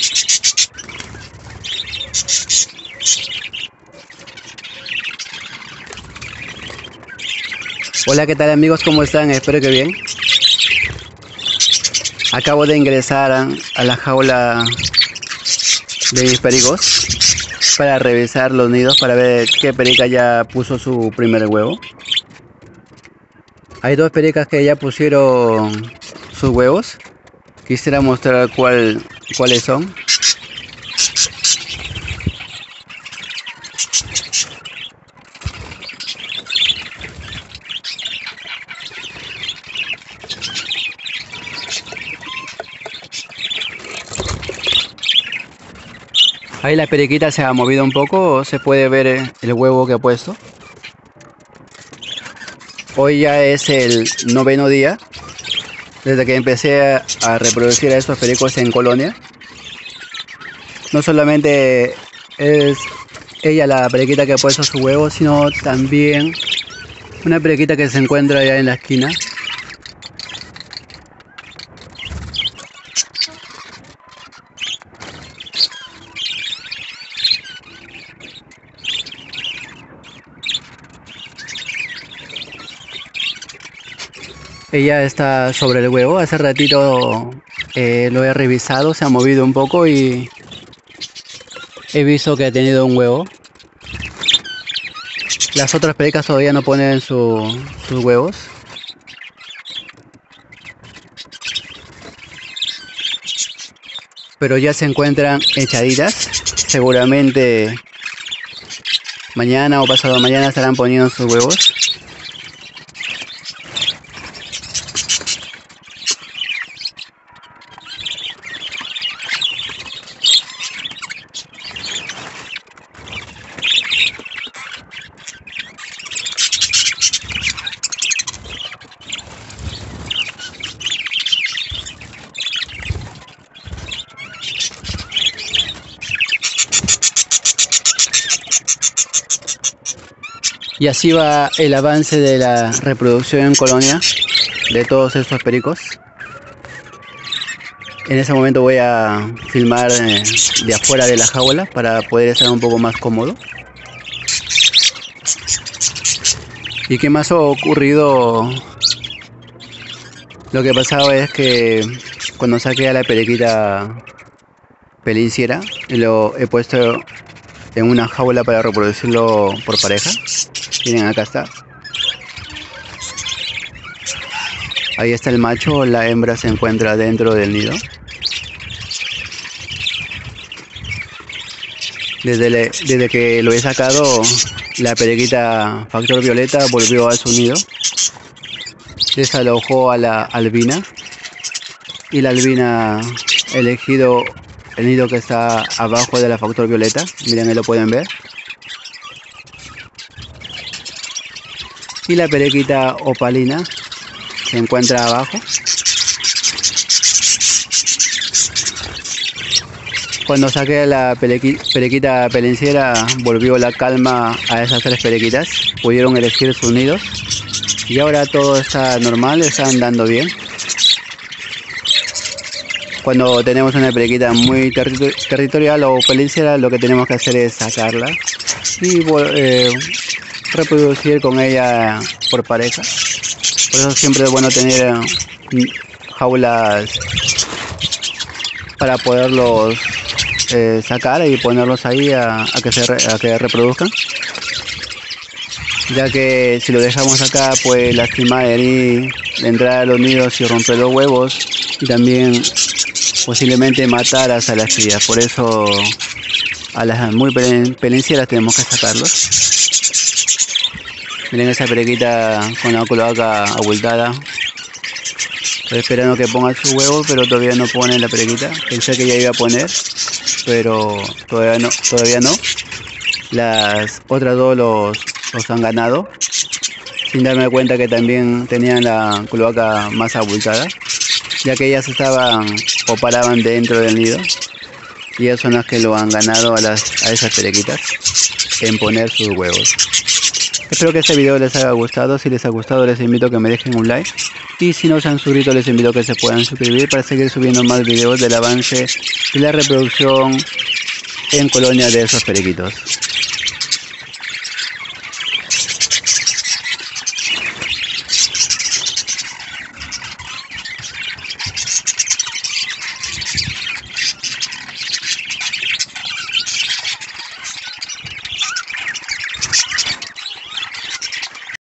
Hola, ¿qué tal amigos? ¿Cómo están? Espero que bien. Acabo de ingresar a la jaula de mis pericos para revisar los nidos para ver qué perica ya puso su primer huevo. Hay dos pericas que ya pusieron sus huevos. Quisiera mostrar cuáles son. Ahí la periquita se ha movido un poco, se puede ver el huevo que ha puesto. Hoy ya es el 9º día desde que empecé a reproducir a estos pericos en colonia. No solamente es ella la periquita que ha puesto su huevo, sino también una periquita que se encuentra allá en la esquina. Ella está sobre el huevo. Hace ratito lo he revisado, se ha movido un poco y he visto que ha tenido un huevo. Las otras pericas todavía no ponen sus huevos. Pero ya se encuentran echaditas. Seguramente mañana o pasado mañana estarán poniendo sus huevos. Y así va el avance de la reproducción en colonia de todos estos pericos. En ese momento voy a filmar de afuera de la jaula para poder estar un poco más cómodo. ¿Y qué más ha ocurrido? Lo que ha pasado es que cuando saqué a la periquita pelinciera, lo he puesto en una jaula para reproducirlo por pareja. Miren, acá está. Ahí está el macho, la hembra se encuentra dentro del nido. Desde que lo he sacado, la periquita factor violeta volvió a su nido. Desalojó a la albina. Y la albina ha elegido el nido que está abajo de la factor violeta. Miren, ahí lo pueden ver. Y la periquita opalina se encuentra abajo. Cuando saqué a la periquita pelinciera, volvió la calma a esas tres periquitas. Pudieron elegir sus nidos. Y ahora todo está normal, está andando bien. Cuando tenemos una periquita muy territorial o pelinciera, lo que tenemos que hacer es sacarla y reproducir con ella por pareja. Por eso siempre es bueno tener jaulas para poderlos sacar y ponerlos ahí a que reproduzcan, ya que si lo dejamos acá puede lastimar, herir, entrar a los nidos y romper los huevos y también posiblemente matar hasta las crías. Por eso a las muy pelincieras tenemos que sacarlos. Miren esa periquita con la cloaca abultada. Estoy esperando que ponga su huevo, pero todavía no pone la periquita. Pensé que ya iba a poner, pero todavía no. Las otras dos los han ganado, sin darme cuenta que también tenían la cloaca más abultada, ya que ellas estaban o paraban dentro del nido. Y ellas son las que lo han ganado a esas periquitas en poner sus huevos. Espero que este video les haya gustado. Si les ha gustado, les invito a que me dejen un like. Y si no se han suscrito, les invito a que se puedan suscribir para seguir subiendo más videos del avance de la reproducción en colonia de esos periquitos.